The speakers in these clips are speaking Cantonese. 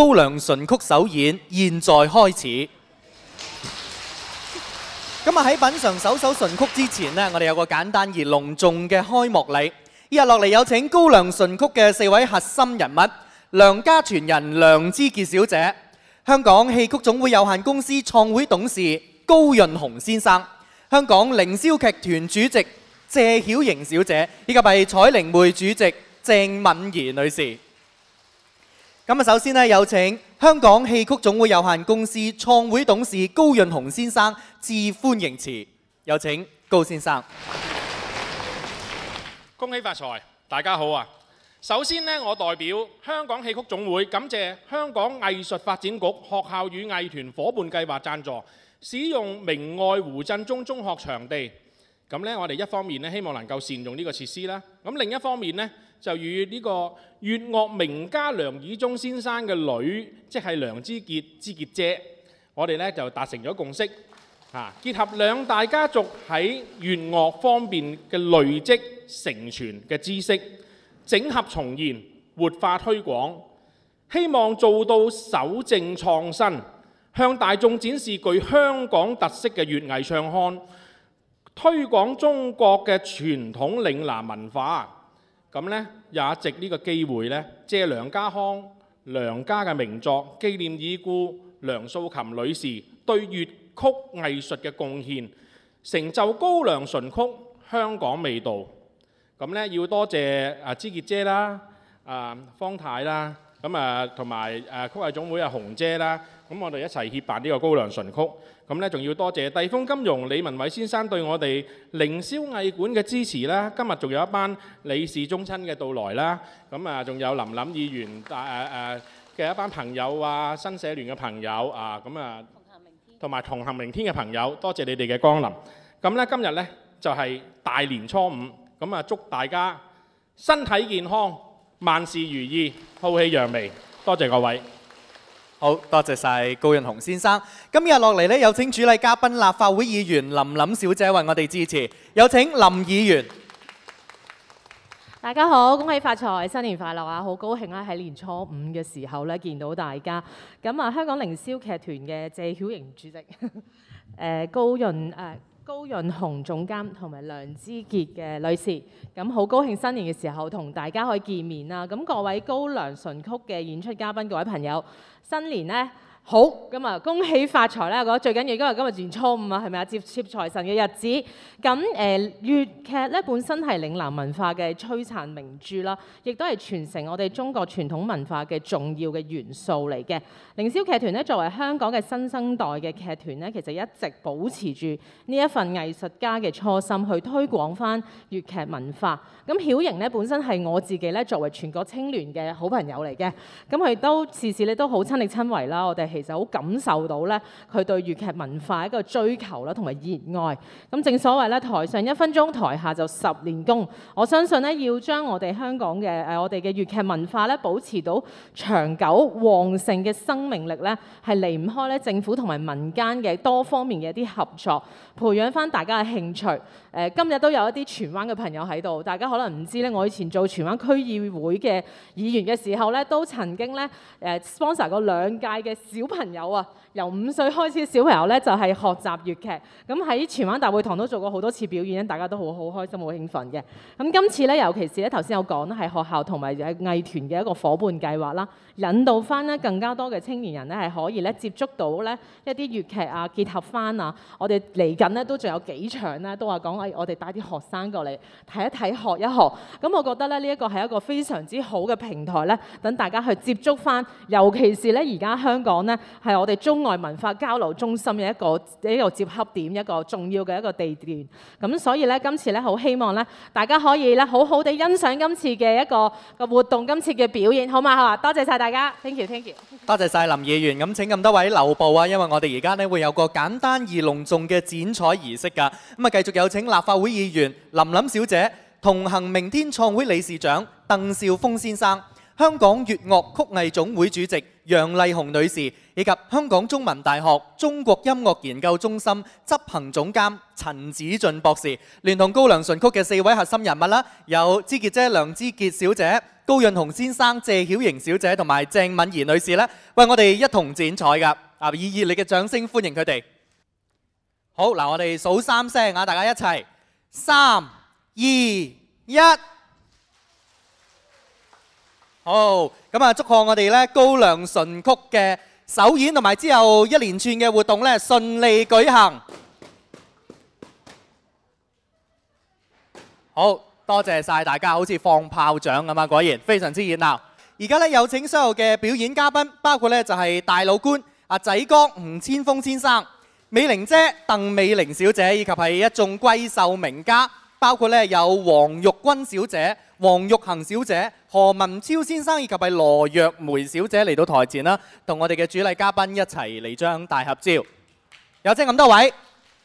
高粱純曲首演現在開始。今日喺品嚐首首純曲之前呢，我哋有個簡單而隆重嘅開幕禮。依日落嚟有請高粱純曲嘅4位核心人物：梁家傳人梁之傑小姐、香港戲曲總會有限公司創會董事高潤鴻先生、香港凌霄劇團主席謝曉瑩小姐，以及係彩靈會主席鄭敏儀女士。咁啊，首先呢，有請香港戲曲總會有限公司創會董事高潤鴻先生致歡迎詞，有請高先生。 恭喜發財，大家好啊！首先呢，我代表香港戲曲總會感謝香港藝術發展局學校與藝團伙伴計劃贊助，使用明愛胡振中中學場地。咁呢，我哋一方面呢，希望能夠善用呢個設施啦。咁另一方面呢，就與呢個粵樂名家梁以忠先生嘅女，即係梁之傑之傑姐，我哋呢就達成咗共識，結合兩大家族喺粵樂方面嘅累積承傳嘅知識，整合重現、活化推廣，希望做到守正創新，向大眾展示具香港特色嘅粵藝唱腔，推廣中國嘅傳統嶺南文化。咁呢，也藉呢個機會呢，借梁家康、梁家嘅名作，紀念已故梁素琴女士對粵曲藝術嘅貢獻，成就高粱純曲香港味道。咁呢，要多謝之傑姐啦、方太啦，咁同埋曲藝總會紅姐啦，咁我哋一齊協辦呢個高粱純曲。咁呢，仲要多謝帝豐金融李文偉先生對我哋凌霄藝館嘅支持啦。今日仲有一班理事宗親嘅到來啦。咁仲有林林議員嘅一班朋友啊，新社聯嘅朋友啊，同埋同行明天嘅朋友，多謝你哋嘅光臨。咁呢，今日呢，就係大年初五，咁祝大家身體健康，萬事如意，好氣揚眉。多謝各位。 好多謝晒高潤鴻先生。今日落嚟呢，有請主禮嘉賓立法會議員林琳小姐為我哋致辭，有請林議員。 大家好，恭喜發財，新年快樂啊！好高興咧喺年初五嘅時候咧見到大家。咁啊，香港凌霄劇團嘅謝曉瑩主席，高潤鴻總監同埋梁之傑嘅女士，咁好高興新年嘅時候同大家可以見面啦。咁各位高粱純曲嘅演出嘉賓，各位朋友，新年呢好，咁啊恭喜發財啦！我覺得最緊要今日年初五啊，係咪啊？接財神嘅日子。咁粵劇咧本身係嶺南文化嘅璀璨明珠啦，亦都係傳承我哋中國傳統文化嘅重要嘅元素嚟嘅。凌霄劇團咧作為香港嘅新生代嘅劇團咧，其實一直保持住呢一份藝術家嘅初心，去推廣翻粵劇文化。咁曉瑩咧本身係我自己咧作為全國青聯嘅好朋友嚟嘅，咁佢都時時咧都好親力親為啦。我哋其實好感受到咧佢對粵劇文化一個追求啦，同埋熱愛。咁正所謂咧，台上1分鐘，台下就10年功。我相信咧，要將我哋香港嘅我哋嘅粵劇文化咧保持到長久旺盛嘅生命力咧，係離唔開咧政府同埋民間嘅多方面嘅一啲合作，培養翻大家嘅興趣。今日都有一啲荃灣嘅朋友喺度，大家可能唔知咧，我以前做荃灣區議會嘅議員嘅時候咧，都曾經咧sponsor 過2屆嘅小朋友啊，由5歲開始嘅小朋友咧就係學習粵劇。咁喺荃灣大會堂都做過好多次表演，大家都好開心、好興奮嘅。咁今次咧，尤其是咧頭先有講咧，係學校同埋藝團嘅一個伙伴計劃啦，引導翻咧更加多嘅青年人咧係可以咧接觸到咧一啲粵劇啊，結合翻啊。我哋嚟緊咧都仲有幾場咧，都話講我哋帶啲學生過嚟睇一睇、學一學。咁我覺得咧呢一個係一個非常之好嘅平台咧，等大家去接觸翻，尤其是咧而家香港咧係我哋中外文化交流中心嘅一個接洽點，一個重要嘅一個地段。咁所以咧今次咧好希望咧大家可以咧好好地欣賞今次嘅一個活動，今次嘅表演，好嘛？好啊！多謝晒大家 ，thank you，thank you。 多謝晒林議員。咁請咁多位留步啊，因為我哋而家咧會有個簡單而隆重嘅剪彩儀式㗎。咁啊，繼續有請立法會議員林琳小姐、同行明天創會理事長鄧兆峰先生、 香港粵樂曲藝總會主席楊麗紅女士，以及香港中文大學中國音樂研究中心執行總監陳子俊博士，聯同高粱純曲嘅4位核心人物啦，有芝傑姐梁芝傑小姐、高潤雄先生、謝曉瑩小姐同埋鄭敏儀女士咧，為我哋一同剪彩㗎。以熱烈嘅掌聲歡迎佢哋。好嗱，我哋數3聲啊，大家一齊，3、2、1。好，咁啊，祝賀我哋咧高粱純曲嘅首演同埋之後一連串嘅活動咧順利舉行。好多謝晒大家，好似放炮仗咁啊！果然非常之熱鬧。而家咧有請所有嘅表演嘉賓，包括咧就係大老倌阿仔哥吳千峰先生、美玲姐鄧美玲小姐，以及係一眾閨秀名家，包括咧有黃玉君小姐、黃玉衡小姐、何文超先生以及係羅若梅小姐嚟到台前啦，同我哋嘅主禮嘉賓一齊嚟張大合照。有請咁多位。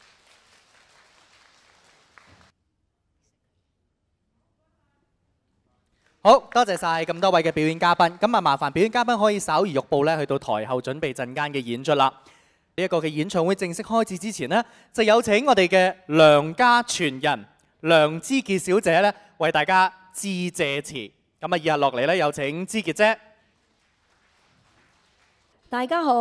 好多謝晒咁多位嘅表演嘉賓。咁啊，麻煩表演嘉賓可以稍移玉步咧，去到台後準備陣間嘅演出啦。呢一個嘅演唱會正式開始之前呢，就有請我哋嘅梁家傳人梁芝傑小姐咧，為大家致謝詞。咁啊，以下落嚟咧，有請芝傑姐。 大家好，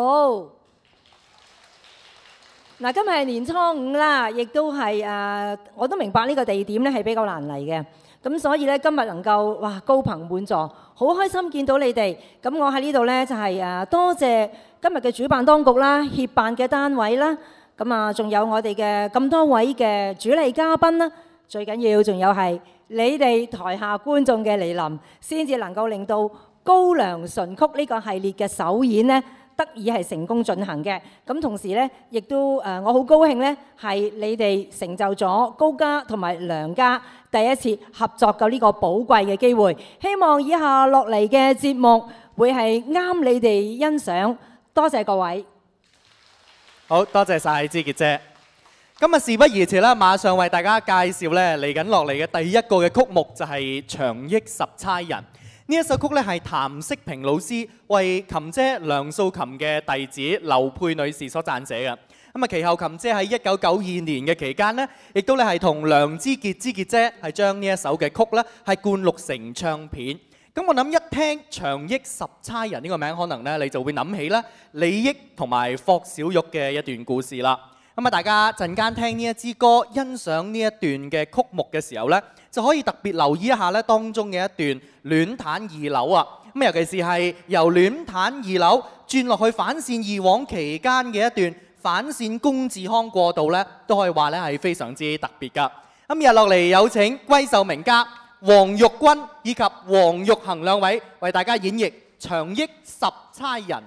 嗱，今日係年初5啦，亦都係我都明白呢個地點咧係比較難嚟嘅，咁所以咧今日能夠哇高朋滿座，好開心見到你哋。咁我喺呢度咧就係多謝今日嘅主辦當局啦、協辦嘅單位啦，咁啊仲有我哋嘅咁多位嘅主禮嘉賓啦，最緊要仲有係你哋台下觀眾嘅嚟臨，先至能夠令到高粱純曲呢個系列嘅首演呢得以係成功進行嘅。咁同時呢，亦都我好高興呢係你哋成就咗高家同埋梁家第一次合作嘅呢個寶貴嘅機會。希望以下落嚟嘅節目會係啱你哋欣賞。多謝各位。 好多謝晒芝傑姐。今日事不宜遲啦，馬上為大家介紹咧嚟緊落嚟嘅第一個嘅曲目就係、是《長憶十差人》。呢一首曲咧係譚式平老師為琴姐梁素琴嘅弟子劉佩女士所撰寫嘅。咁啊，其後琴姐喺1992年嘅期間呢，亦都咧係同梁芝傑姐係將呢一首嘅曲咧係灌錄成唱片。咁我諗一聽《長憶十差人》呢個名，可能咧你就會諗起咧李益同埋霍小玉嘅一段故事啦。咁啊，大家陣間聽呢一支歌，欣賞呢一段嘅曲目嘅時候咧，就可以特別留意一下咧當中嘅一段戀歎二樓啊。咁尤其是係由戀歎二樓轉落去反線二往期間嘅一段反線龔志康過渡咧，都可以話咧係非常之特別㗎。咁日落嚟有請閨秀名家黃玉君以及黃玉衡兩位為大家演繹《長憶十差人》。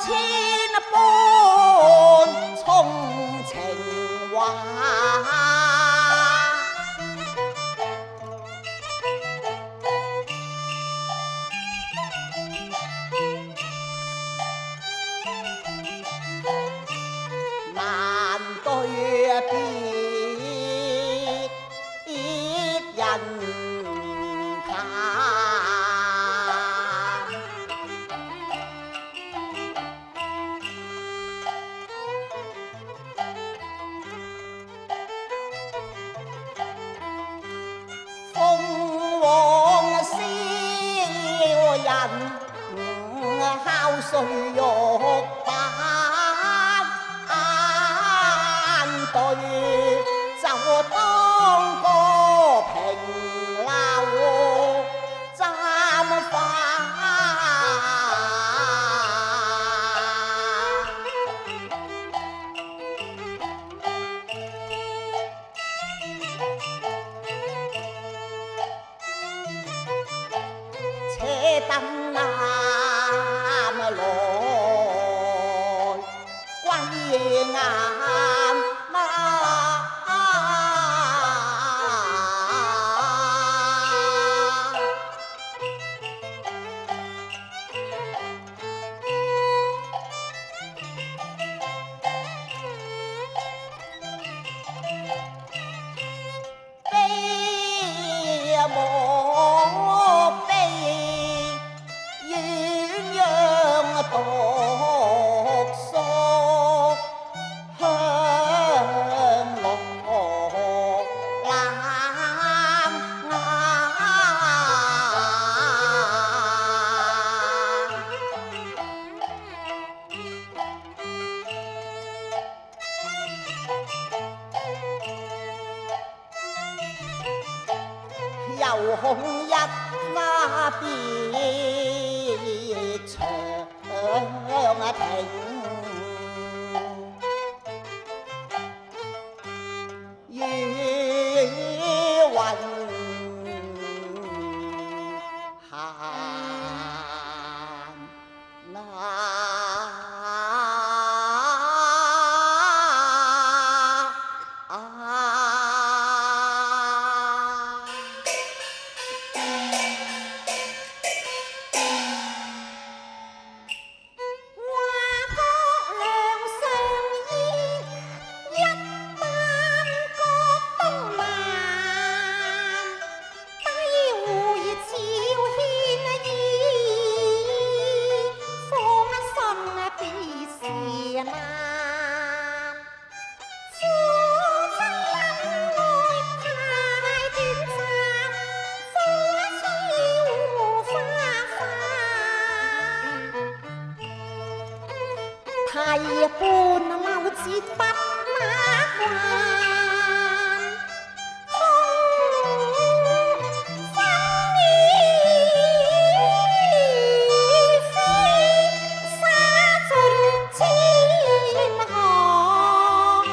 千般衷情话。难对别人谈。凤凰笑人敲碎玉板。对，就當個平樓砧法。且等南來歸雁。又恐一那別長亭，雨雲閒替半溜節不馬還，風飛沙盡千河。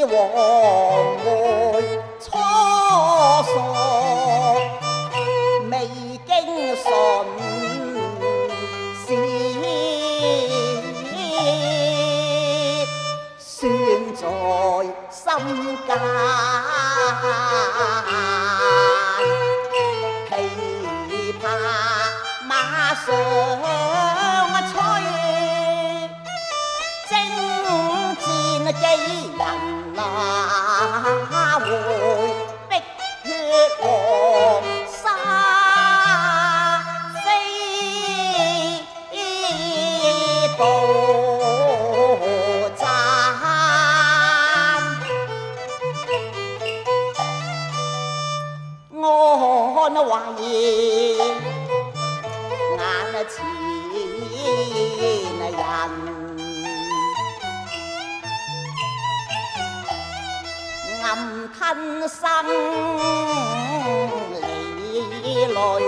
黃梅初熟，未經純鮮在心間，琵琶馬上催，征戰幾人哪會碧血黃沙飛步。安懷眼前人，暗吞生離淚，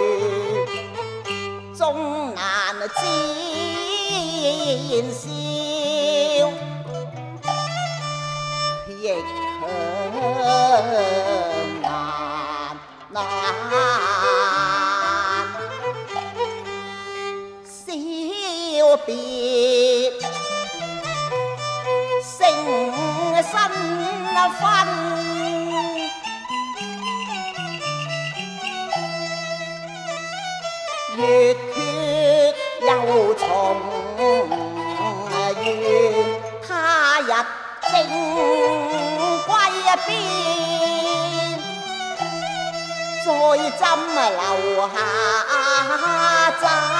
終難煎燒，亦強難小別成身分，月缺又重圓，他日正歸邊，再斟留下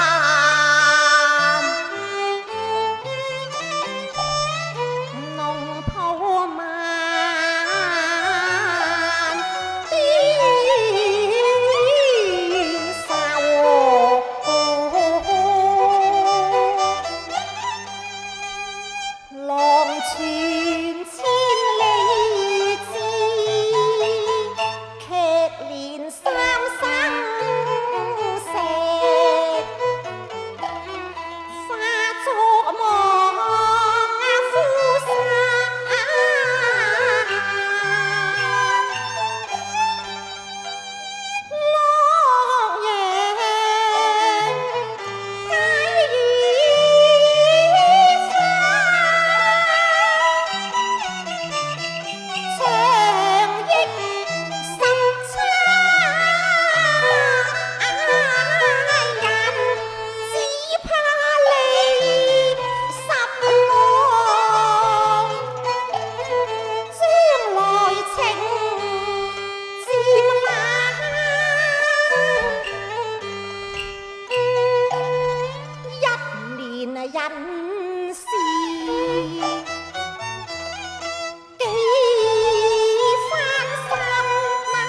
盞，濃鋪漫顛愁，浪傳千里之劇連三生石，化作望夫山，洛陽皆已花，長憶深差人，只怕離十郎，將來情漸冷，一年人事幾番心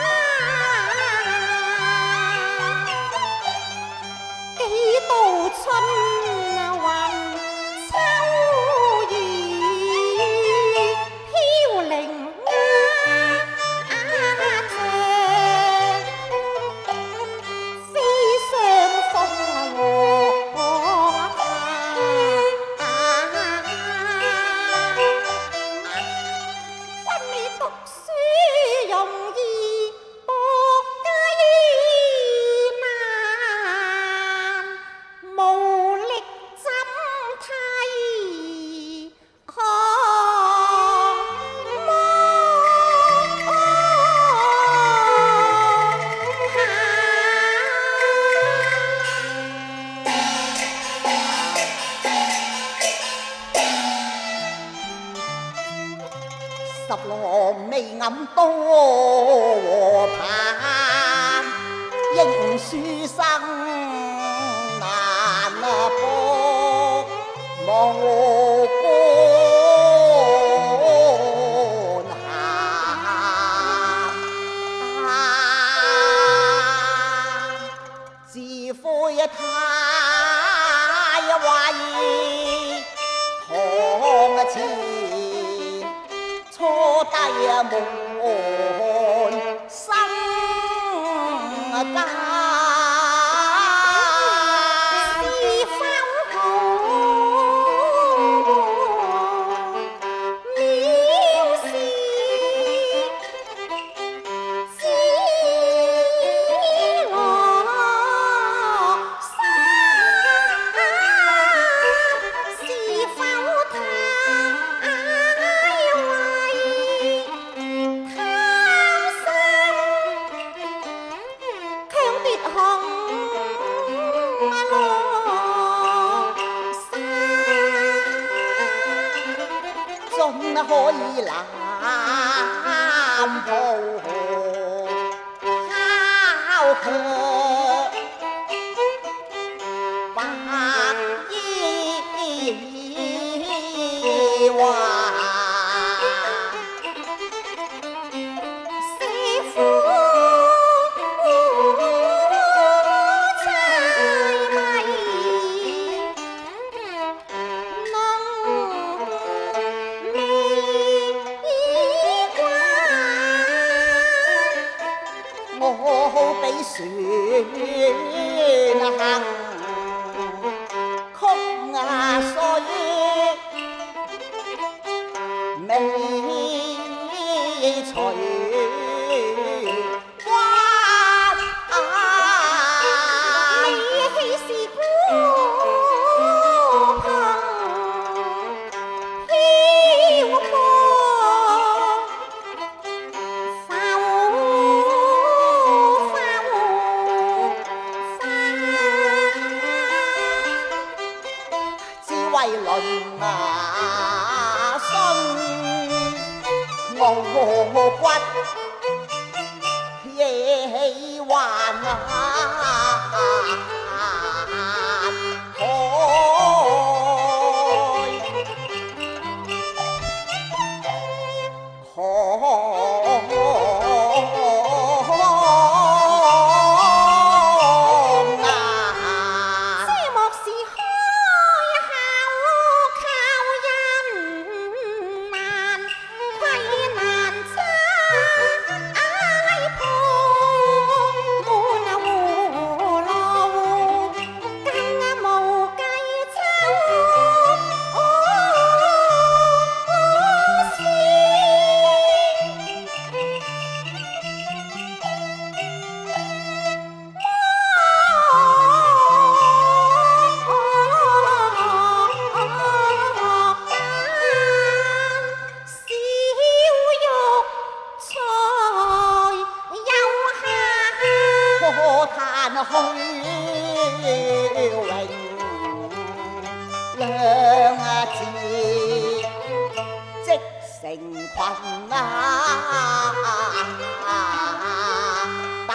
幾度春雲秋雨飄零鴉雀，飛上風和君你讀書容易，博雞難，無力怎替項十郎未暗多和盼，應書生難博，無官銜，自悔太壞，堂前初低門生家，是否好渺小？ 可以南步考卻白衣話。船行曲水未隨關，你豈是孤憑飄泊？為論啊信傲骨夜還開，虛榮兩字即成群啊！但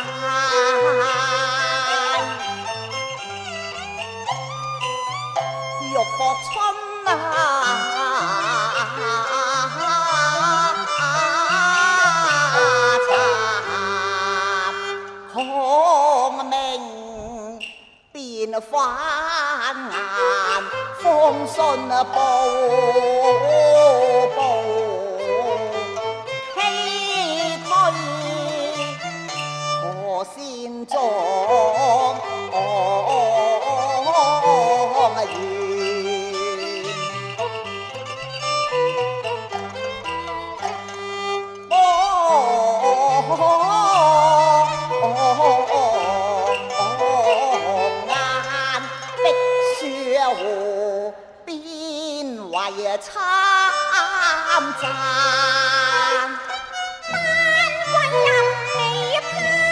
玉帛春啊！翻眼風信報唏噓何先蹤緣。參讚，但為任你攀，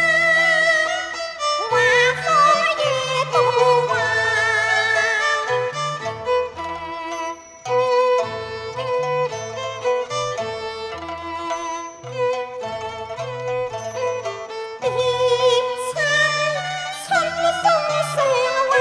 話開夜渡還。別親春風上畫。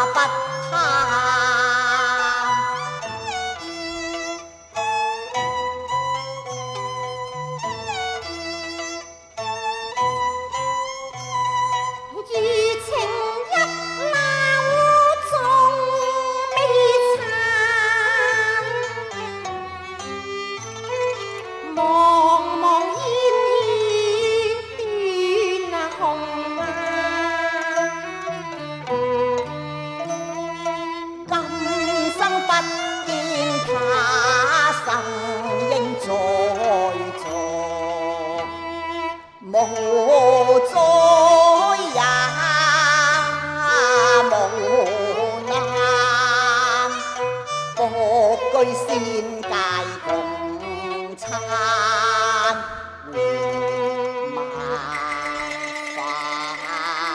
不貪。餘情一縷仲未殘，茫茫煙雨斷紅顏。今生不見他生應在座，無在也無難，各居仙界共餐晚飯。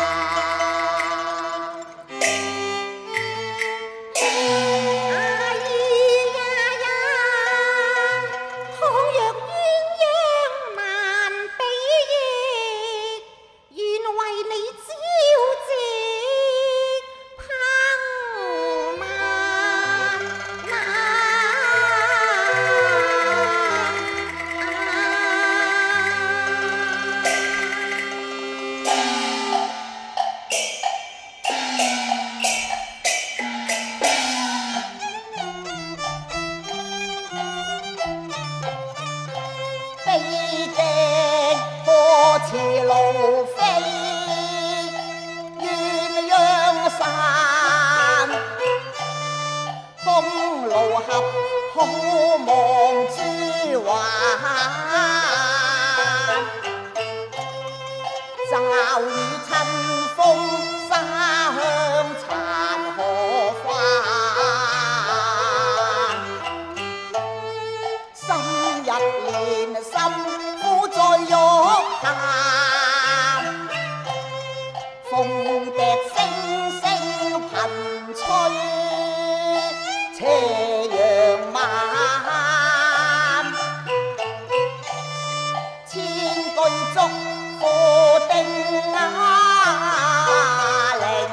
哎呀呀，倘若鴛鴦難比翼，願為你朝夕烹晚飛的波似路飛，鴛鴦散，風露合好望珠環。驟雨春風沙香殘荷花，深入連心苦在玉壇，鳳笛聲聲頻吹，斜陽晚，千句祝福定啞鈴，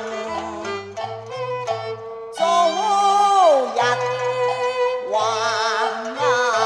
早日還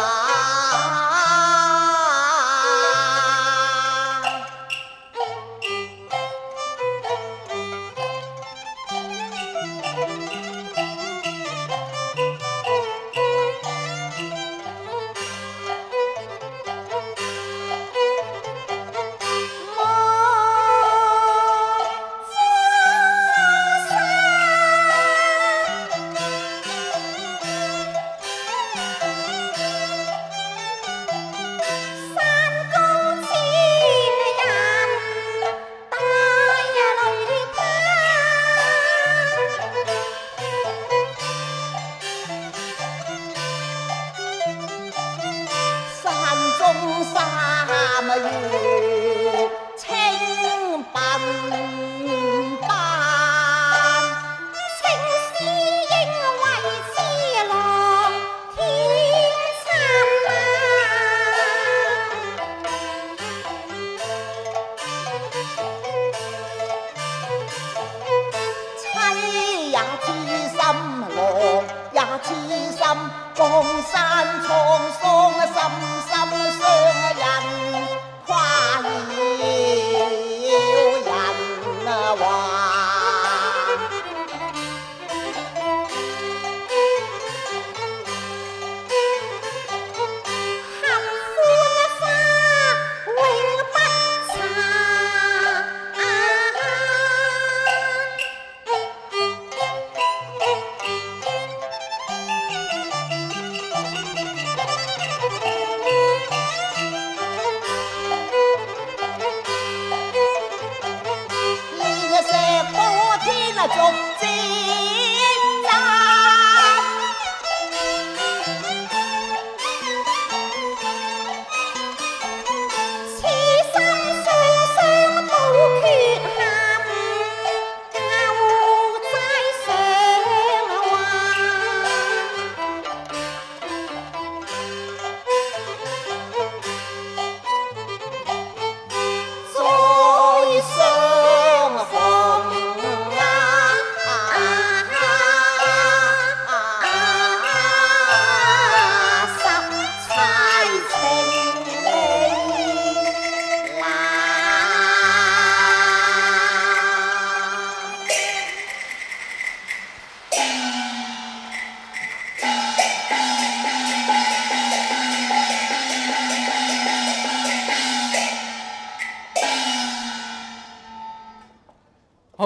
三月清鬢斑，青絲應為痴郎添燦爛。妻也痴心，郎也痴心，江山滄桑，深深傷人，誇擾人話。合歡花永不逐漸窄，痴心雙雙無缺陷，舊債償還。再相逢。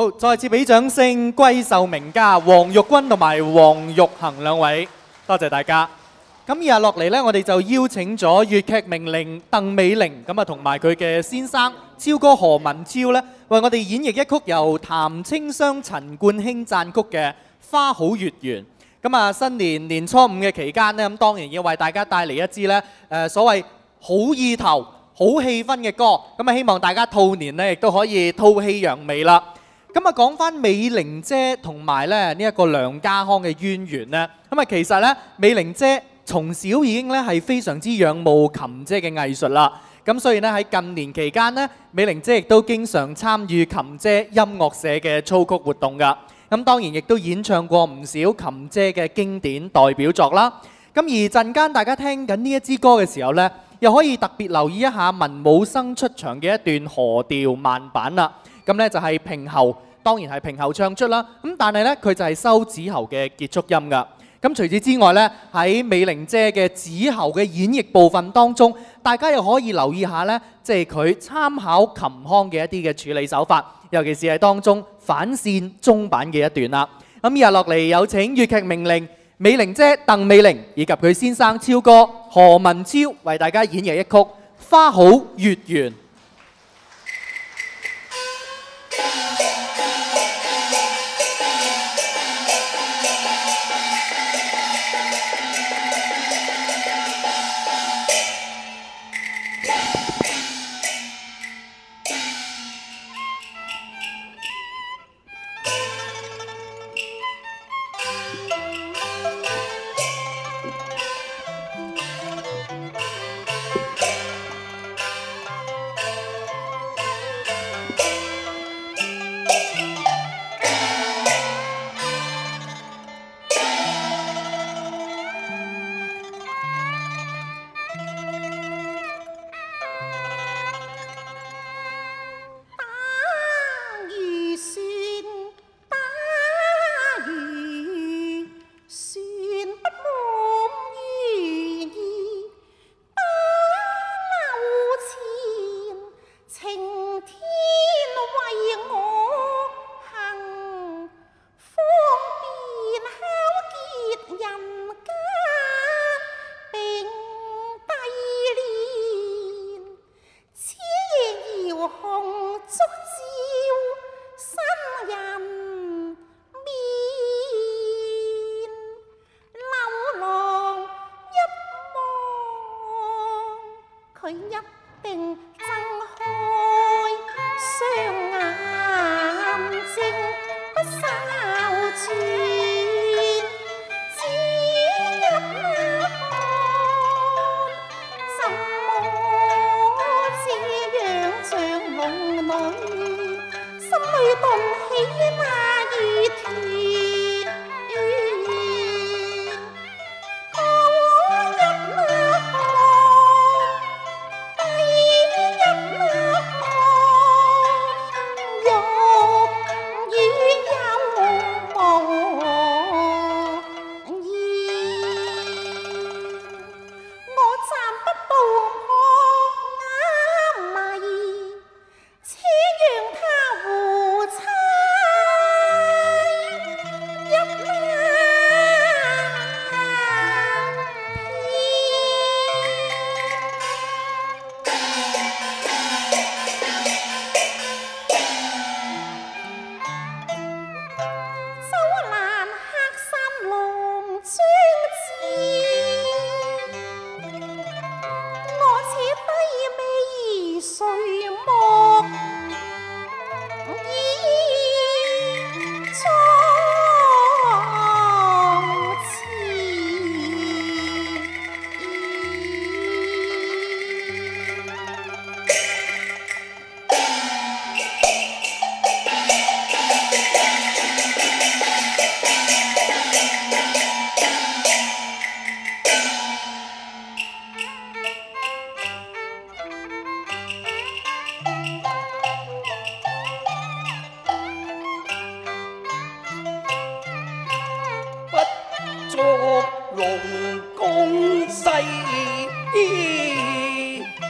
好，再次俾掌聲歸授名家黃玉君同埋黃玉衡兩位，多謝大家。咁以下落嚟呢，我哋就邀請咗粵劇名伶鄧美玲咁啊，同埋佢嘅先生超哥何文超呢，為我哋演繹一曲由譚青雙、陳冠興撰曲嘅《花好月圓》。咁啊，新年年初五嘅期間呢，咁當然要為大家帶嚟一支呢所謂好意頭、好氣氛嘅歌。咁啊，希望大家兔年呢亦都可以吐氣揚眉啦。咁啊，講翻美玲姐同埋呢一個梁家康嘅淵源呢。咁啊，其實呢，美玲姐從小已經咧係非常之仰慕琴姐嘅藝術啦，咁所以呢，喺近年期間呢，美玲姐亦都經常參與琴姐音樂社嘅操曲活動㗎。咁當然亦都演唱過唔少琴姐嘅經典代表作啦。咁而陣間大家聽緊呢一支歌嘅時候呢，又可以特別留意一下文武生出場嘅一段河調慢板啦。咁呢就係平喉，當然係平喉唱出啦。咁但係呢，佢就係收子喉嘅結束音㗎。咁除此之外呢，喺美玲姐嘅子喉嘅演繹部分當中，大家又可以留意下呢，即係佢參考琴腔嘅一啲嘅處理手法，尤其是係當中反線中板嘅一段啦。咁以下落嚟有請粵劇名伶美玲姐鄧美玲以及佢先生超哥何文超為大家演繹一曲《花好月圓》。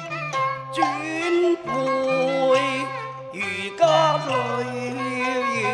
轉配如家淚。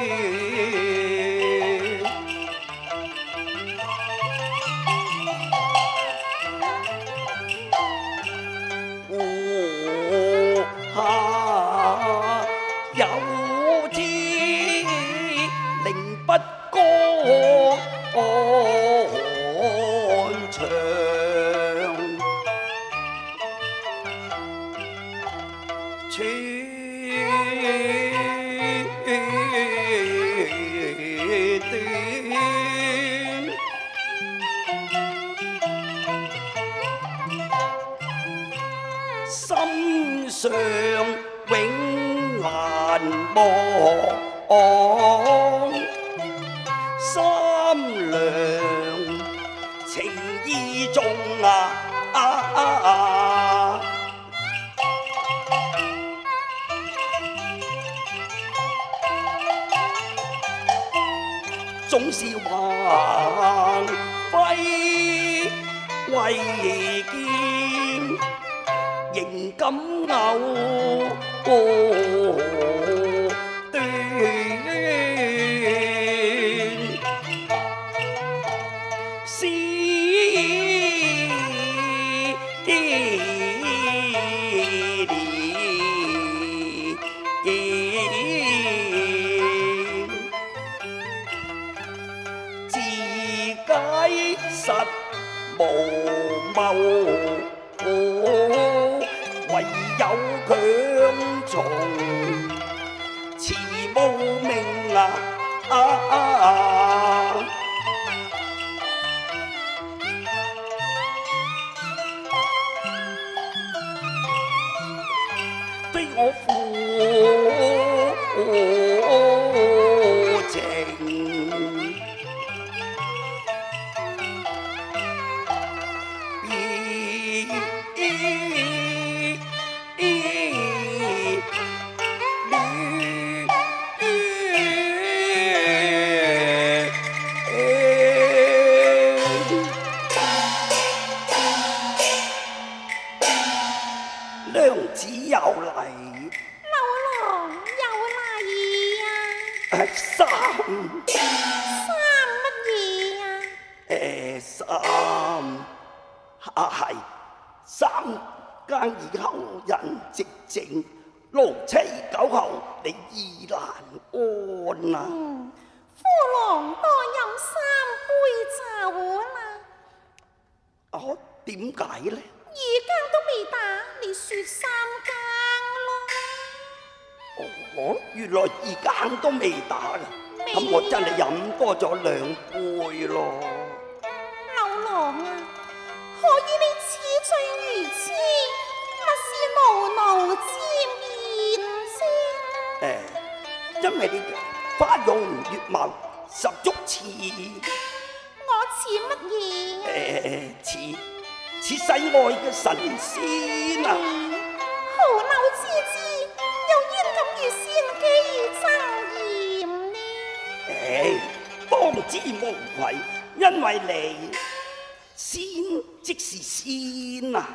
上永難忘。心良情意重總是橫揮為劍，仍敢藕斷。實無謀，唯有強從詞無名非我負情。娘子又嚟， 老郎又嚟呀！ 衫乜嘢呀？ 衫係3更以後人寂靜，6、7、9後你意難安啊！ 夫郎多飲3杯酒啦。 哦，點解呢？ 2更都未打，你説3更咯？ 哦，原來2更都未打㗎，咁我真係飲多咗2杯咯。 老郎啊，何以你此醉如痴，乜是無腦之面啫？ 因為你花容月貌十足似， 我似乜嘢？似世外嘅神仙啊！好嬲之至，又焉敢與仙姬爭艷呢？ 當之無愧，因為你仙即是仙啊！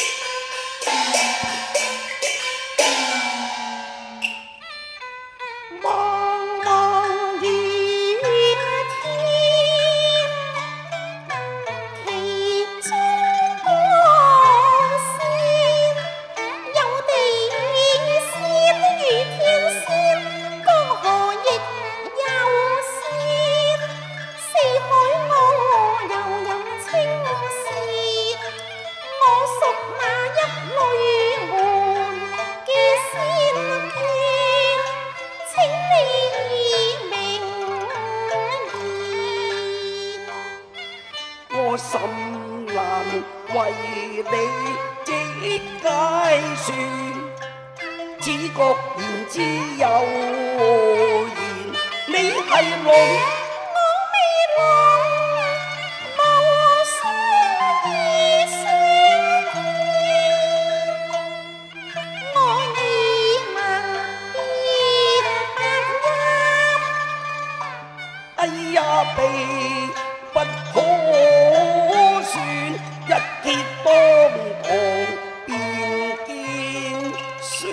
我心難為你即解說，只覺言之有言，你係龍。 悲不可算，一結當堂便見酸。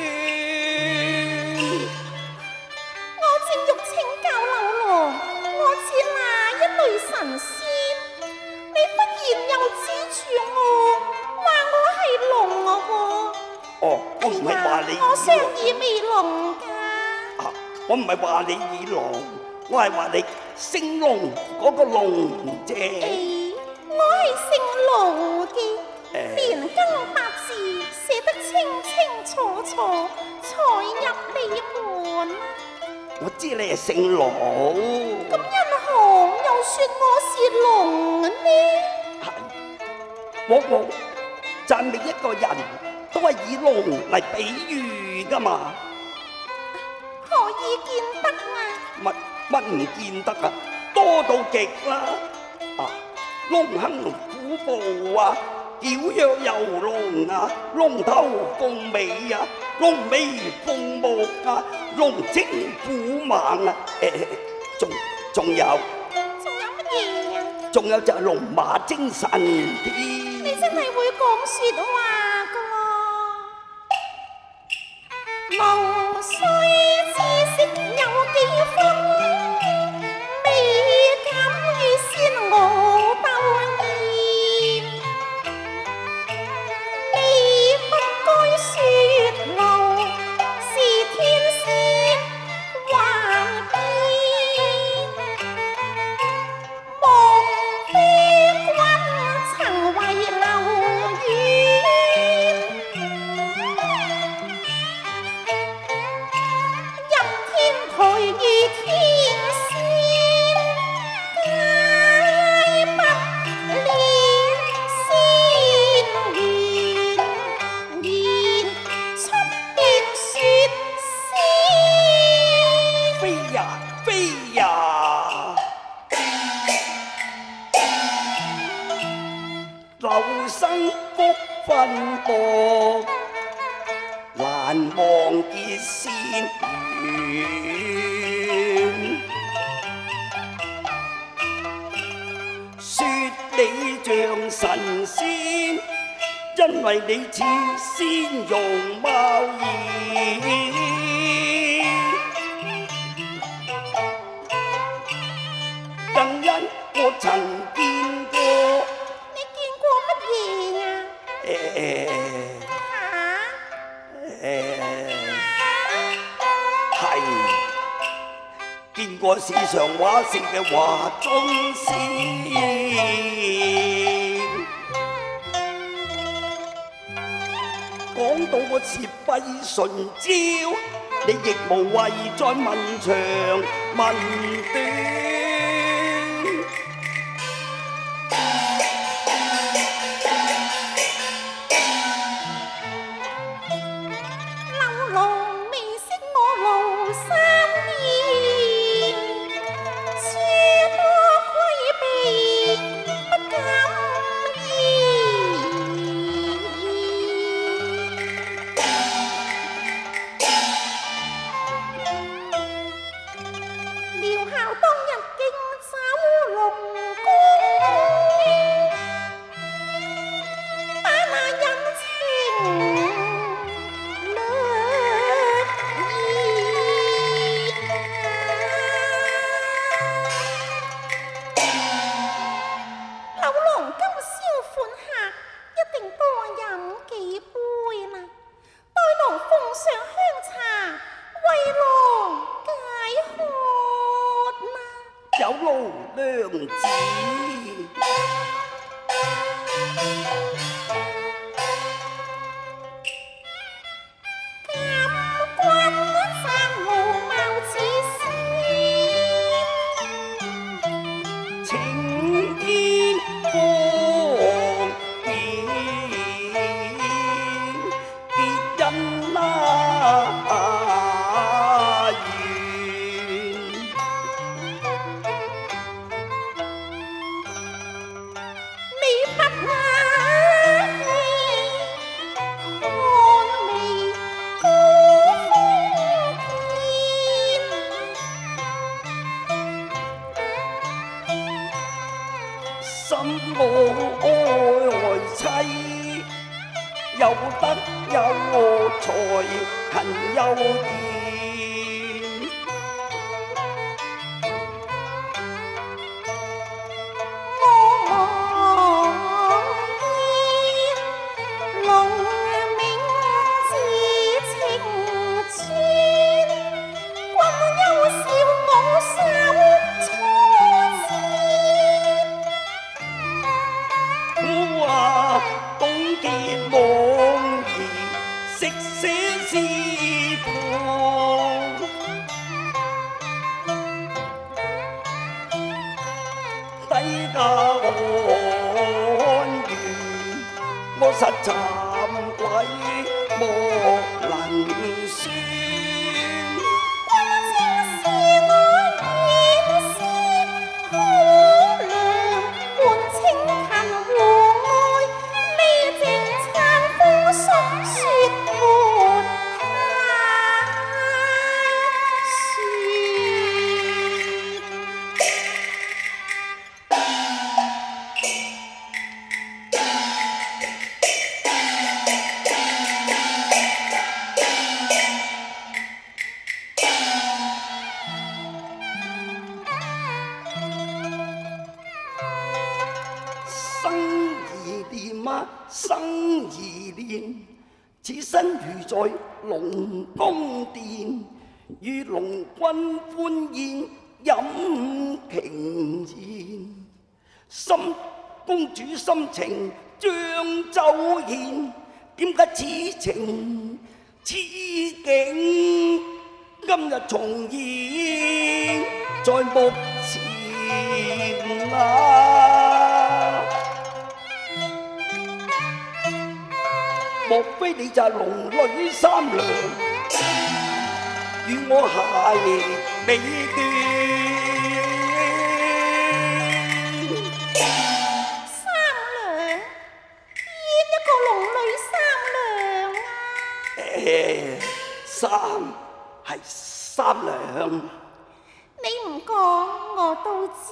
我正欲請教老郎，我似哪一類神仙？你忽然又指住我，話我係龍啊喎！ 哦，我唔係話你， 我相依未龍㗎。 啊，我唔係話你耳聾，我係話你。 姓龍嗰個龍啫， 我係姓盧嘅，連根八字寫得清清楚楚，才入你門。 我知你係姓盧， 咁因何又說我是龍呢？ 係，往往讚美一個人，都都係以龍嚟比喻噶嘛。 可以見得啊！ 乜唔見得啊？多到極啦！啊，龍行虎步啊，矯若游龍啊，龍頭鳳尾啊，龍尾鳳目啊，龍精虎猛啊！仲有乜嘢啊？ 仲有就係龍馬精神添。 你真係會講説話噶喎！無須知識有幾分，未敢預先我鬥厭。你不該説路是天仙還變，莫非君曾遺留戀？任天台與天仙，皆不戀仙緣，言出便説仙。 飛呀飛呀！流生福分薄，難忘結仙緣。說你像神仙，因為你似仙容貌兒。更因我曾見過。 你見過乜嘢啊？ 係見過史上畫成嘅華中仙。講到我是閉唇招，你亦無謂再問長問短。 流浪未識我廬山面，諸多規避不敢言。療效當日競走龍宮，把那人情柳郎今宵款客，一定多飲幾杯啦。待奴奉上香茶，為郎解渴啦。 有勞娘子。 監軍生無貌似仙， 青天光見結因那緣。 你不雅看眉高峰見， 心無愛妻，有德有才勤有儉。 我望見龍明似青川，君休笑我手初剪。 我話董潔忘兒識寫詩譜，低價看完我實慚愧。 生疑念，此身如在龍宮殿，與龍君歡宴飲瓊宴。心公主心情將奏獻，點解此情此景今日重現在目前啊！莫非你就係龍女三娘，與我諧美斷？ 三娘，邊一個龍女三娘啊？ 三係三娘。 你唔講我都知。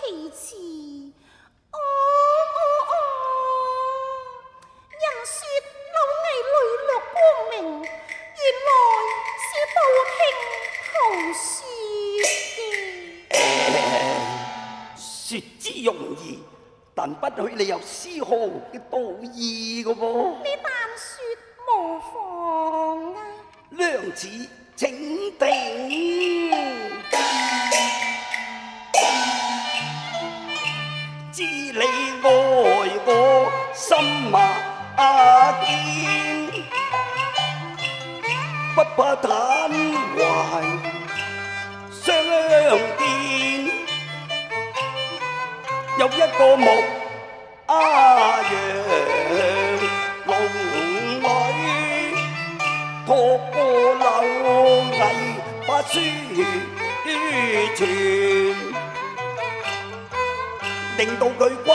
人說説説之容易，但不許你有絲毫嘅道義嘅噃。 你但説無妨啊！ 娘子請定，知你愛我心馬堅，不怕坦懷相見，有一個木羊龍女，托過柳毅把書傳，令到佢骨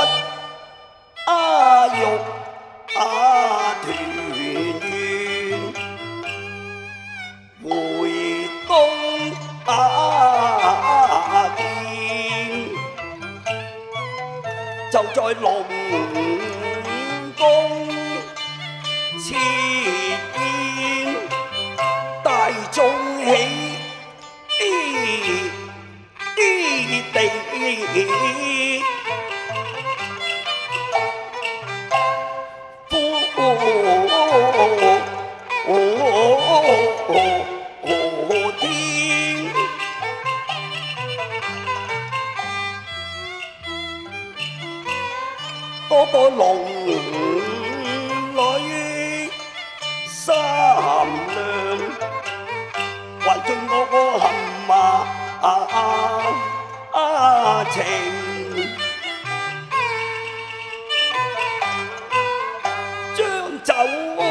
肉團圓，回宮見，就在龍宮設宴，大眾喜地。天嗰個龍女三娘，還盡我個含情，將酒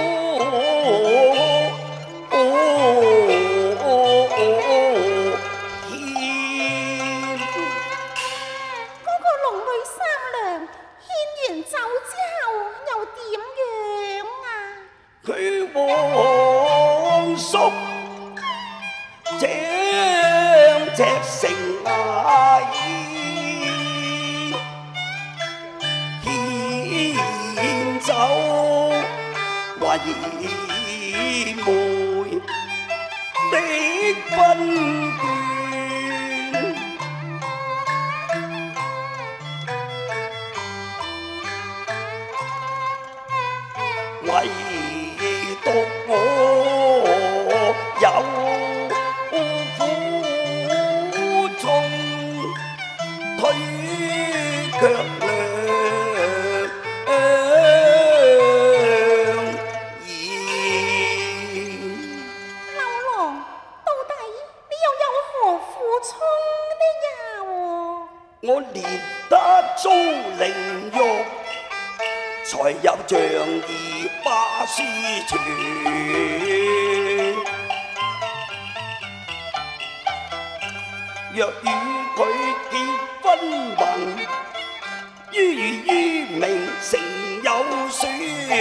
佢王叔將赤誠衣獻酒為妹的分卷，唯獨我有苦衷，推卻良言。 劉郎，到底你又有何苦衷呢呀？ 我練得遭凌辱，才有仗義把書傳。若與佢結婚盟，於名成有損。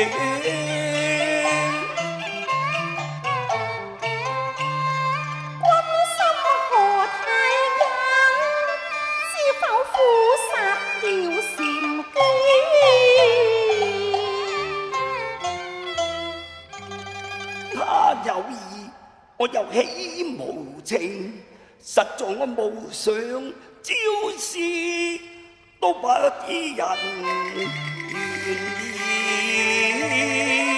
他有意，我又喜無情，實在我無想招事，都不依人願意。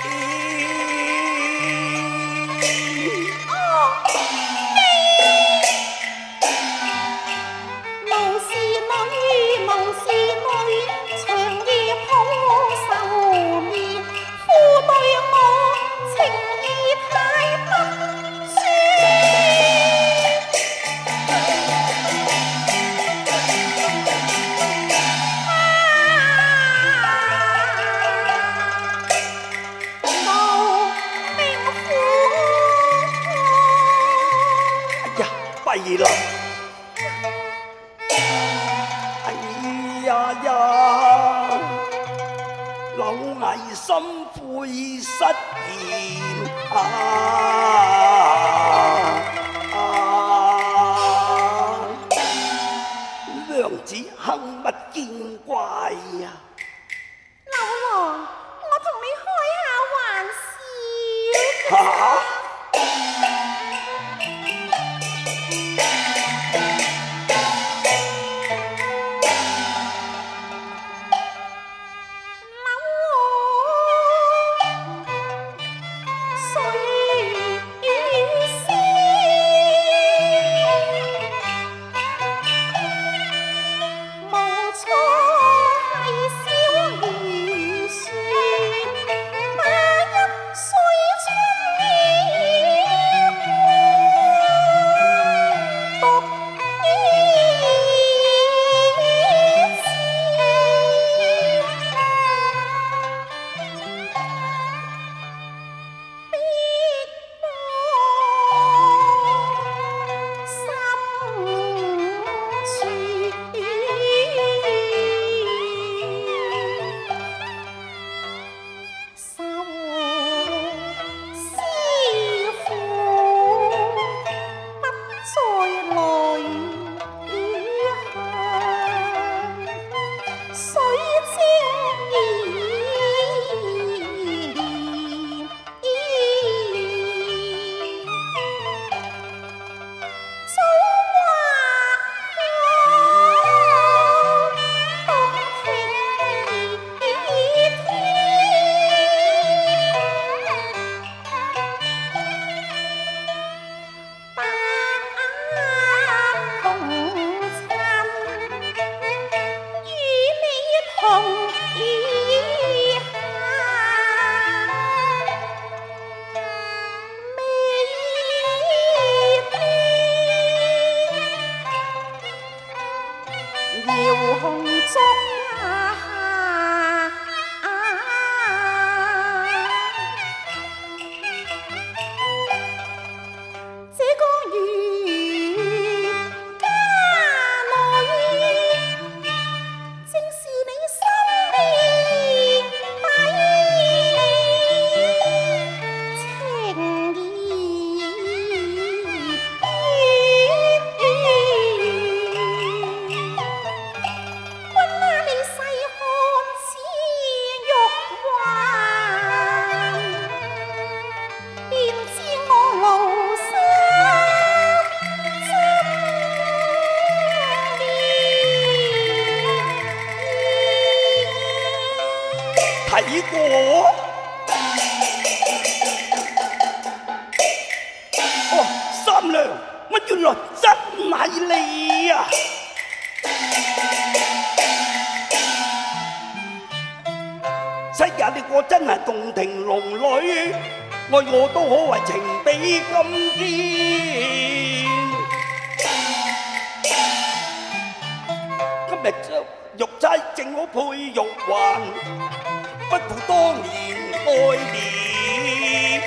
弊啦！哎呀呀，柳毅心悔失言娘子幸勿見怪呀！ 劉郎，我同你開下玩笑。 娘，乜原來真係你啊！昔日你果真係洞庭龍女，愛我都可謂情比金堅。今日玉釵正好配玉環，不負當年愛戀。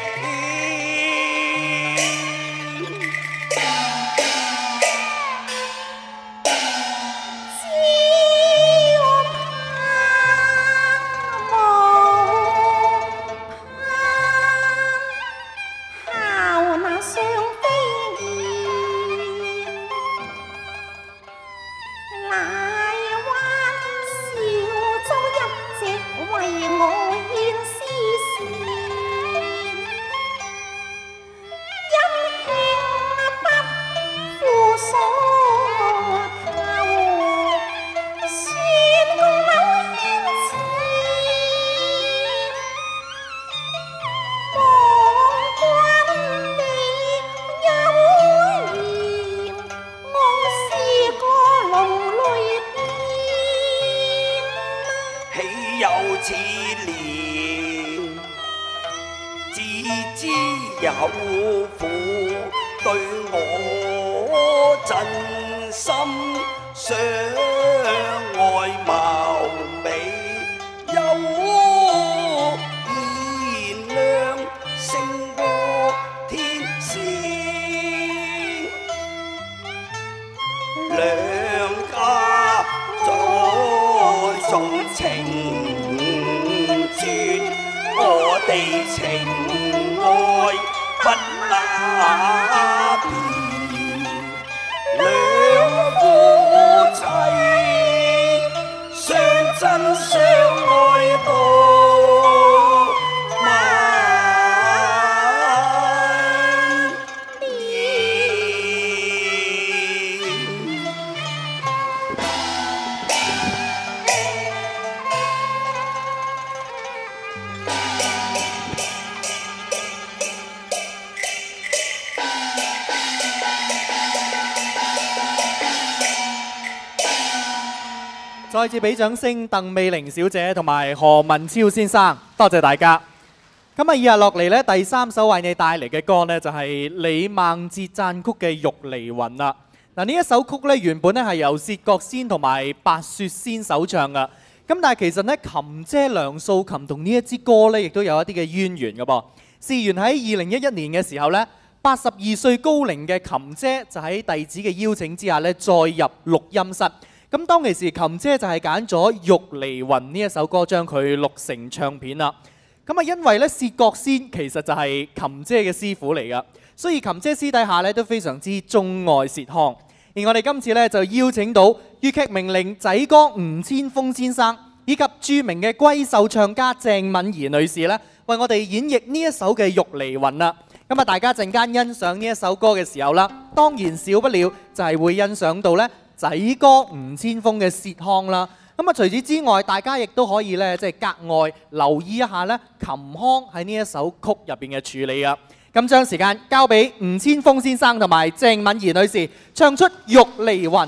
再次俾掌聲，鄧美玲小姐同埋何文超先生，多謝大家。咁啊，以下落嚟呢，第三首為你帶嚟嘅歌呢，就係李孟哲撰曲嘅《玉離魂》啦。嗱，呢一首曲呢，原本呢係由薛覺先同埋白雪仙首唱噶。咁但係其實呢，琴姐梁素琴同呢一支歌呢，亦都有一啲嘅淵源嘅噃。事緣喺2011年嘅時候呢，82歲高齡嘅琴姐就喺弟子嘅邀請之下呢，再入錄音室。咁當其時，琴姐就係揀咗《玉離魂》呢一首歌，將佢錄成唱片啦。咁啊，因為咧薛覺先其實就係琴姐嘅師傅嚟噶，所以琴姐私底下咧都非常之鍾愛薛康。而我哋今次咧就邀請到粵劇名伶仔哥吳千峰先生，以及著名嘅閨秀唱家鄭敏儀女士咧，為我哋演繹呢一首嘅《玉離魂》啦。咁啊，大家陣間欣賞呢一首歌嘅時候啦，當然少不了就係會欣賞到咧仔哥吳千峰嘅薛腔啦。咁啊，除此之外，大家亦都可以咧，即係格外留意一下咧琴腔喺呢一首曲入邊嘅處理啊。咁將時間交俾吳千峰先生同埋鄭敏儀女士，唱出《玉離魂》。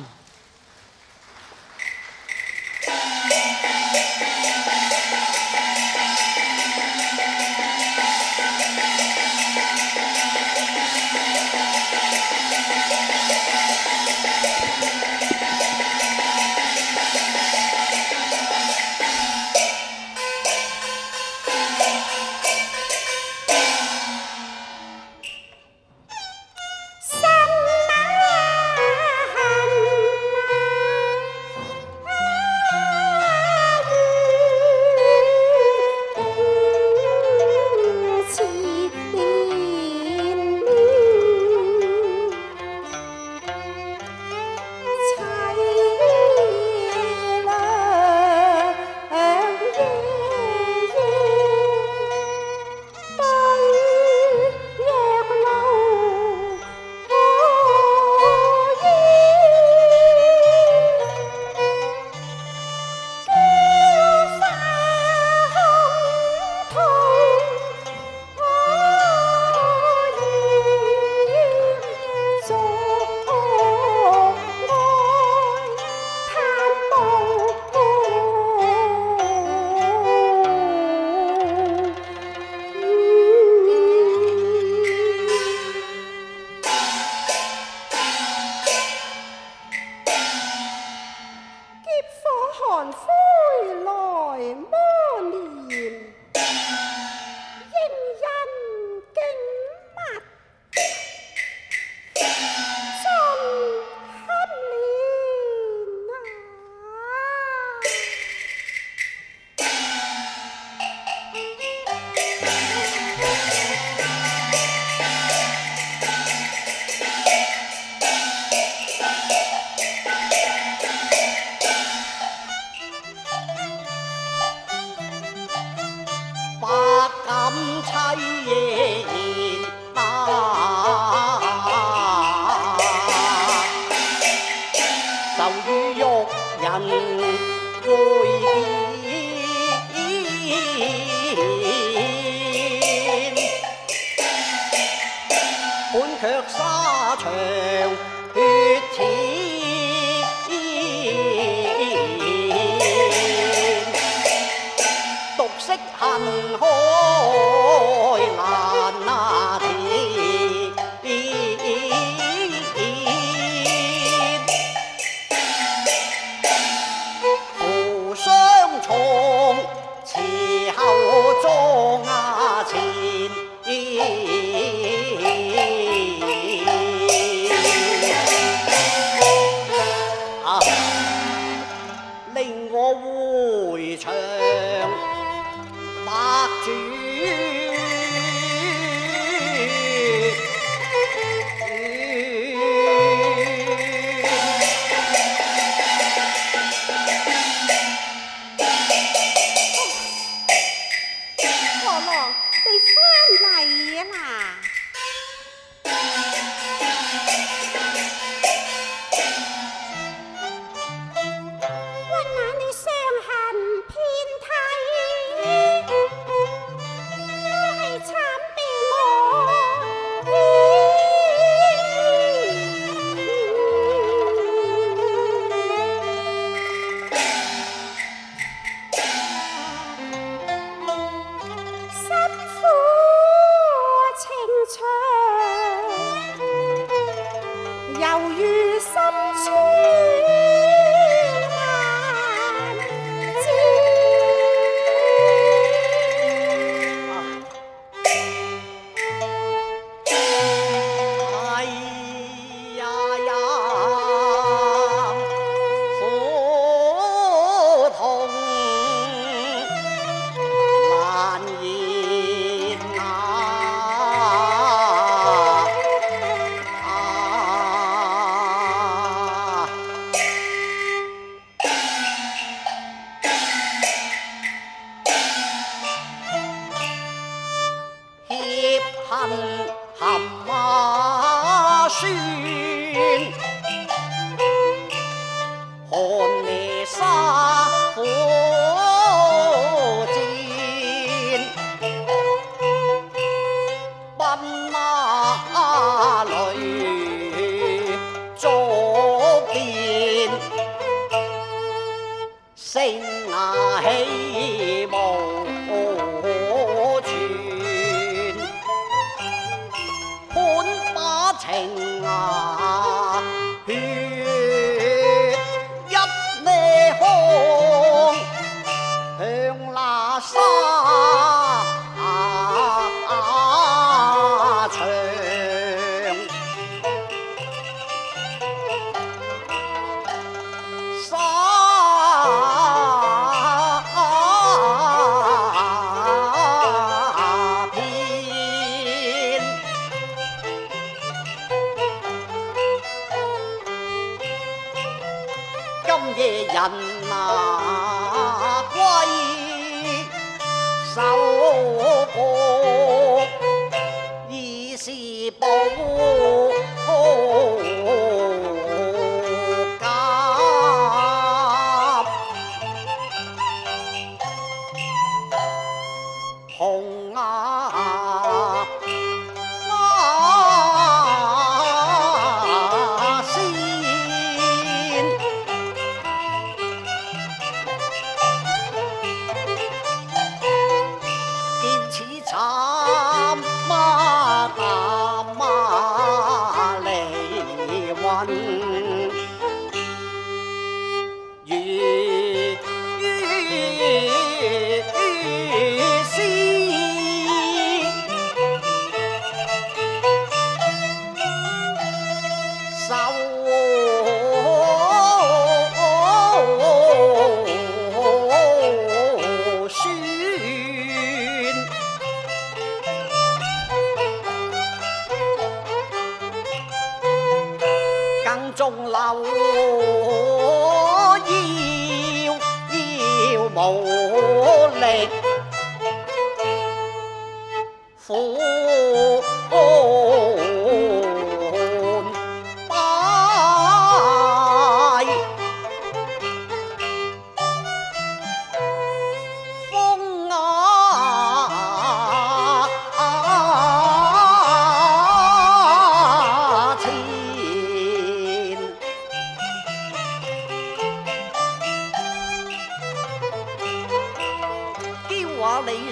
心難就與玉人會見，本卻沙場血濺。色恨開難那天，互相從前後撞前，令我回腸。白主何郎，你翻嚟啊嘛？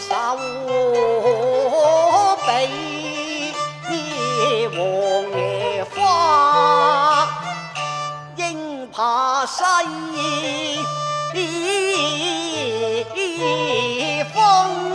手比黃野花，應怕西風。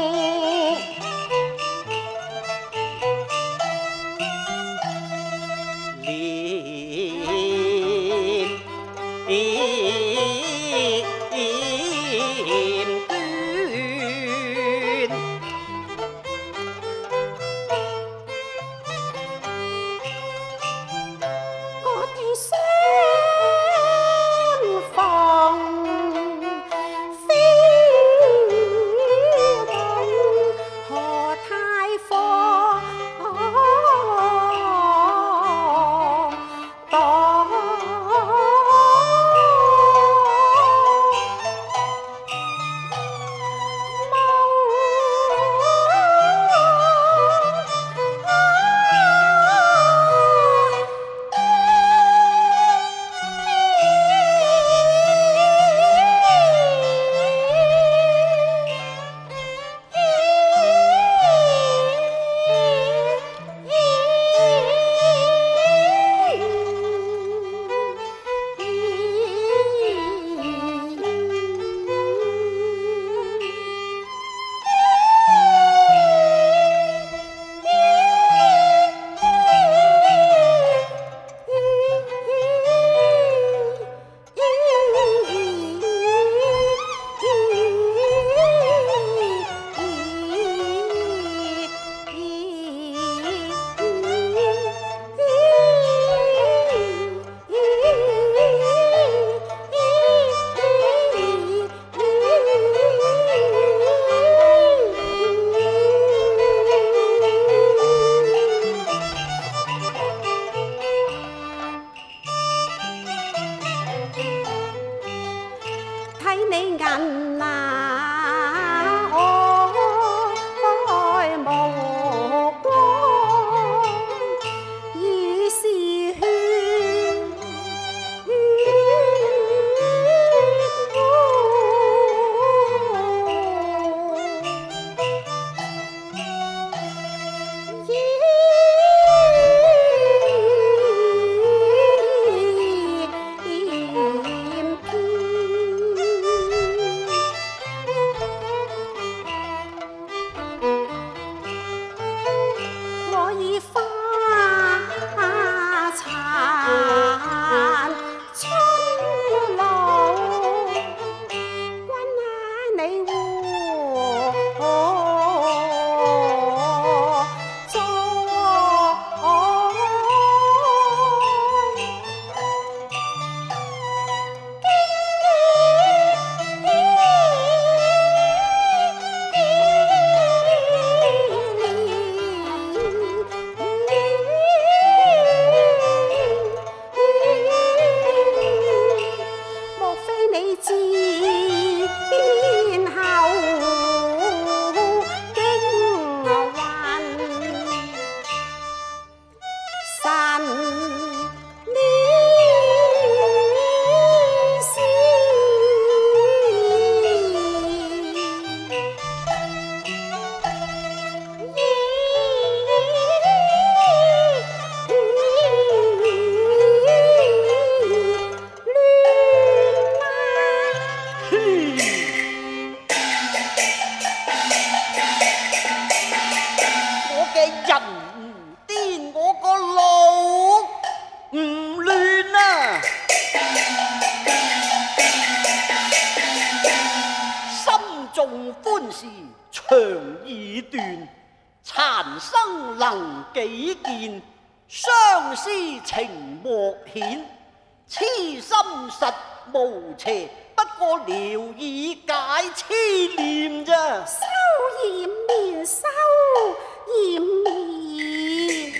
長已斷，殘生能幾見？相思情莫遣，痴心實無邪，不過聊以解痴念咋。 收掩面，收掩面。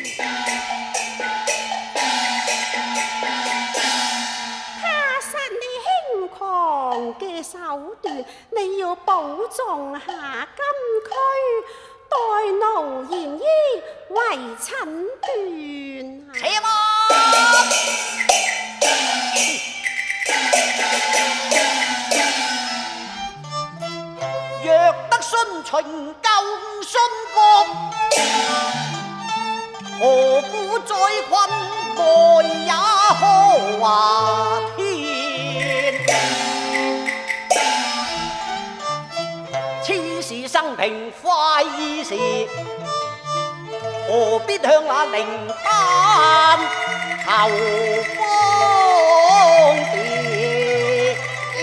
他殺你輕狂嘅手段，你要保重下金區，待奴賢醫為診斷。 且慢！若得順隨在困內也可話天。此時生平快意時，何必向那靈丹求方便？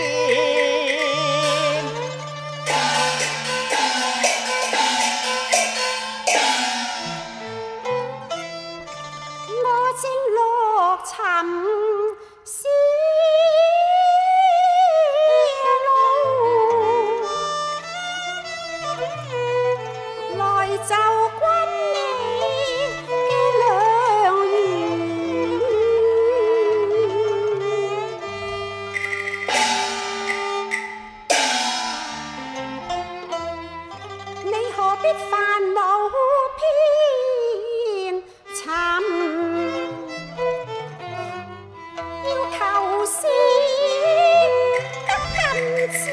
我正落尋小路，來就君你嘅良緣。你何必煩惱偏尋？要求先得今次。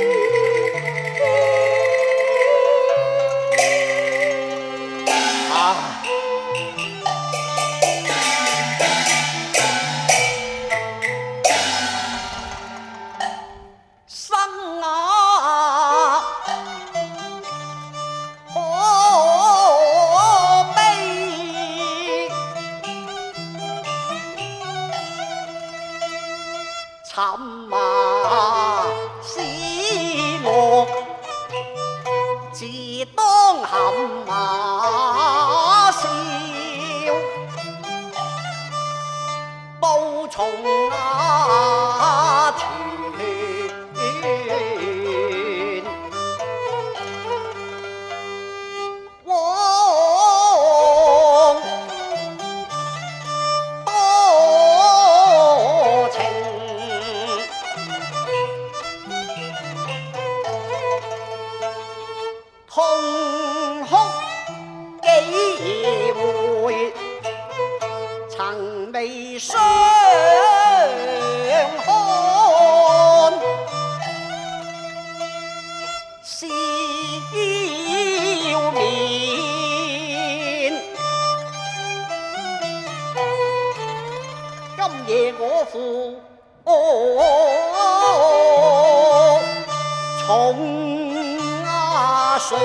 生啊，可悲！沉麻思樂，自當含麻笑。報從啊往多情，痛哭幾回，曾未相看。笑面，今夜我負重上，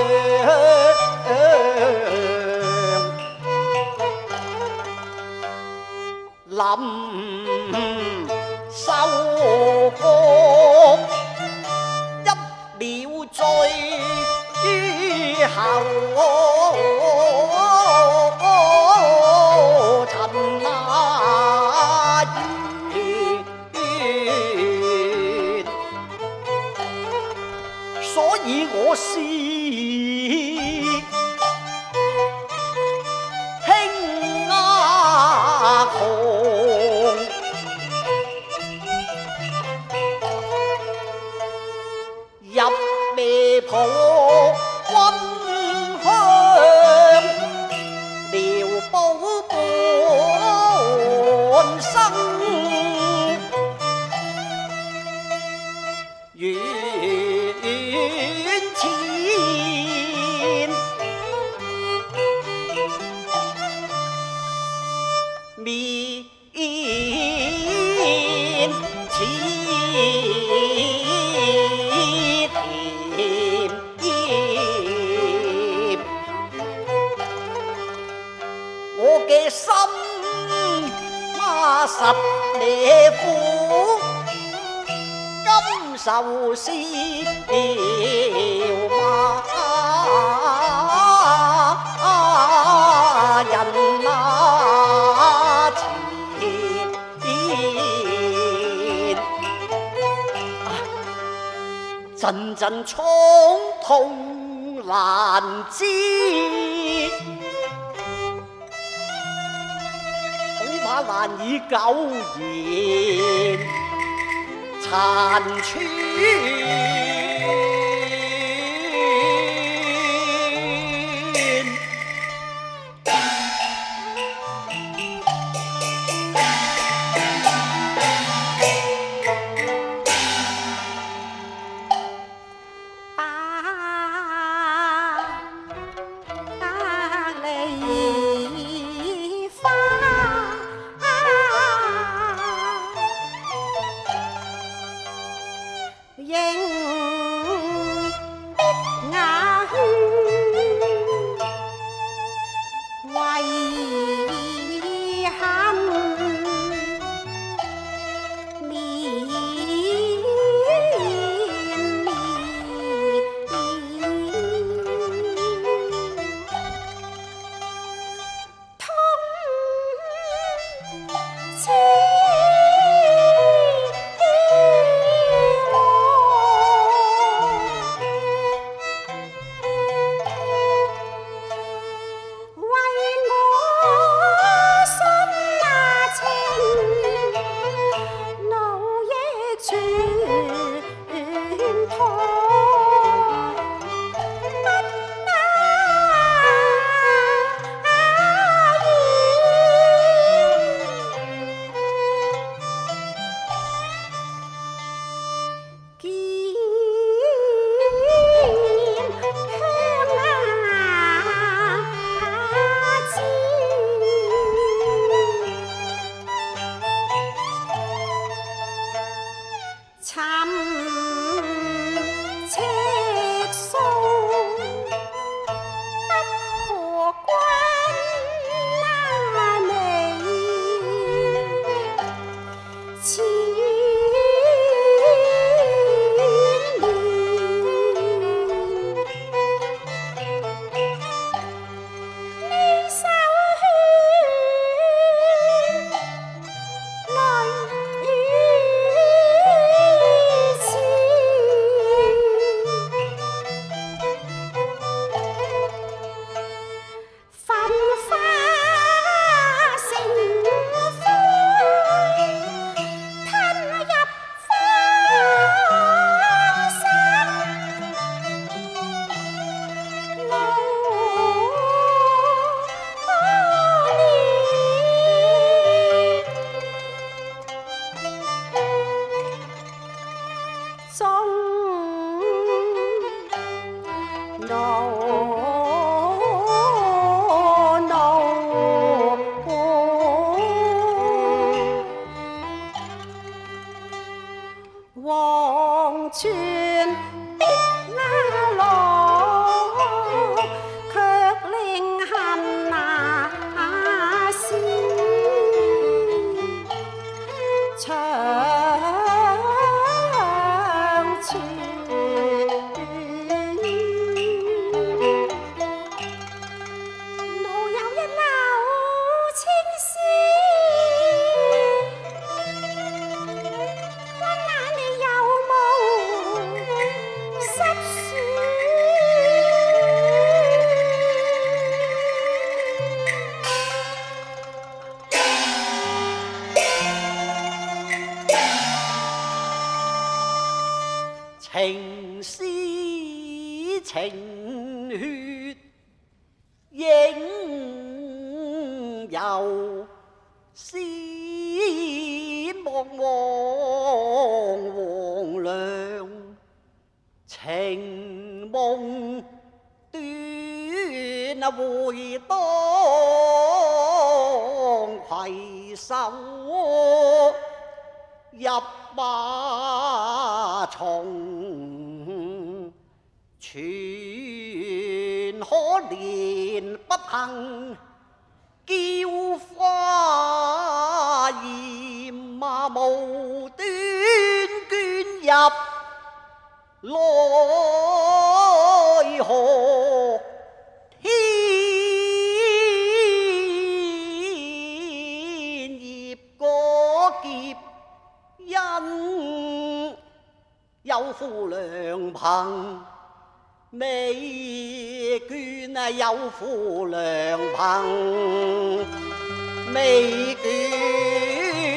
臨收歌一秒醉於後塵那緣，所以我是輕狂。入未抱君香，聊寶半生，遠前面我嘅心實離苦，今受思了人那前陣陣創痛難支，恐怕難以久延殘存。 離花。 全的那路，卻令恨那思長存。路有一縷青絲，我那你有無失算？ 情絲情血應有先望黃娘，情夢斷回當攜手入馬叢，全可憐不幸嬌花艷馬無端捐入奈何天業果劫，因有負良朋未捐啊，有負良朋未捐。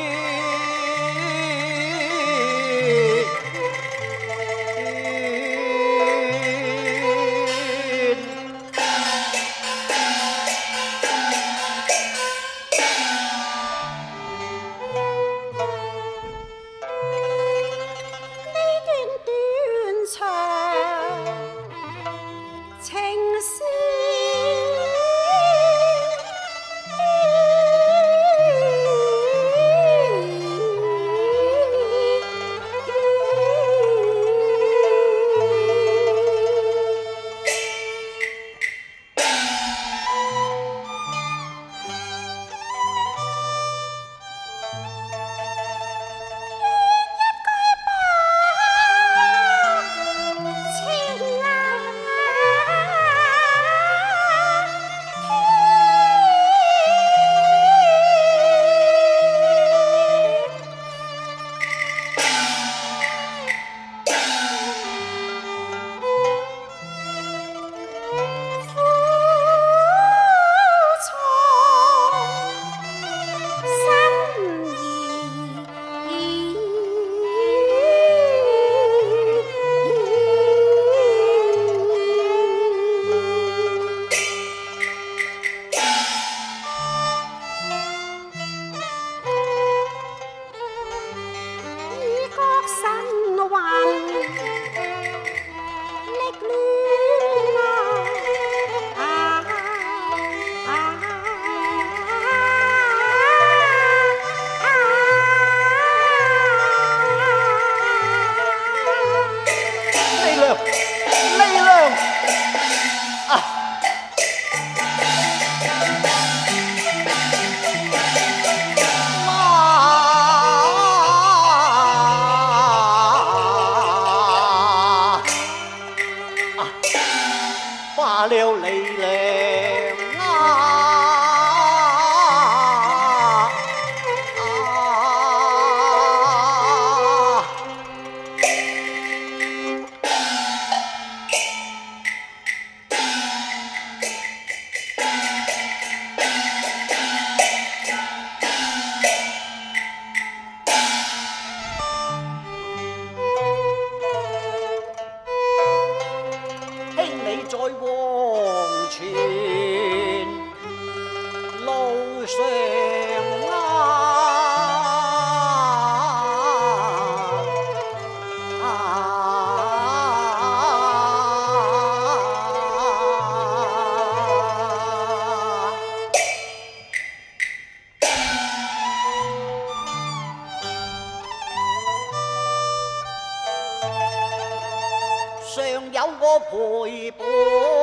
在黃我陪伴。